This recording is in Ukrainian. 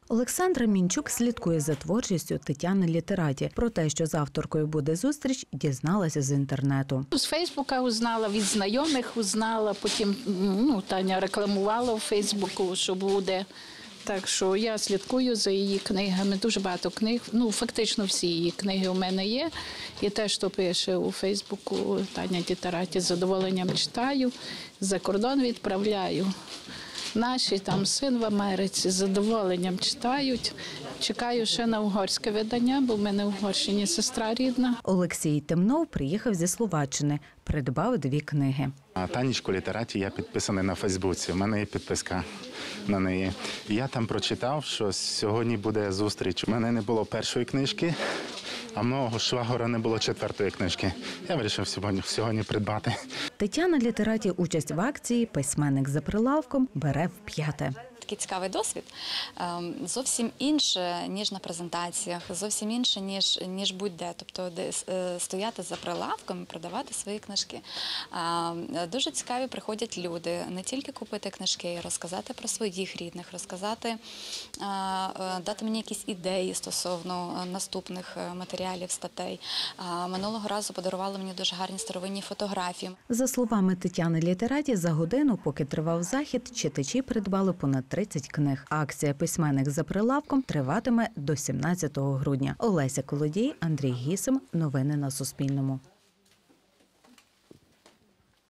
Олександра Мінчук слідкує за творчістю Тетяни Літераті. Про те, що з авторкою буде зустріч, дізналася з інтернету. З Фейсбука узнала, від знайомих узнала, потім Таня рекламувала в Фейсбуку, що буде. Так що я слідкую за її книгами, дуже багато книг, фактично всі її книги у мене є. І те, що пише у Фейсбуку Таня Літераті, з задоволенням читаю, за кордон відправляю. Наші там син в Америці з задоволенням читають. Чекаю ще на угорське видання, бо в мене в Угорщині сестра рідна. Олексій Темнов приїхав зі Словаччини, придбав 2 книги. Танечку Літераті я підписаний на Фейсбуці, у мене є підписка на неї. І я там прочитав, що сьогодні буде зустріч. У мене не було першої книжки, а мого швагора не було 4-ї книжки. Я вирішив сьогодні придбати. Тетяна Літераті участь в акції «Письменник за прилавком» бере вп'яте. Такий цікавий досвід, зовсім інше, ніж на презентаціях, зовсім інше, ніж будь-де. Тобто стояти за прилавком і продавати свої книжки. Дуже цікаві приходять люди, не тільки купити книжки, розказати про своїх рідних, розказати, дати мені якісь ідеї стосовно наступних матеріалів, статей. Минулого разу подарували мені дуже гарні старовинні фотографії. За словами Тетяни Літераті, за годину, поки тривав захід, читачі придбали понад 30 книг. Акція «Письменник за прилавком» триватиме до 17 грудня. Олеся Колодій, Андрій Гісим. Новини на Суспільному.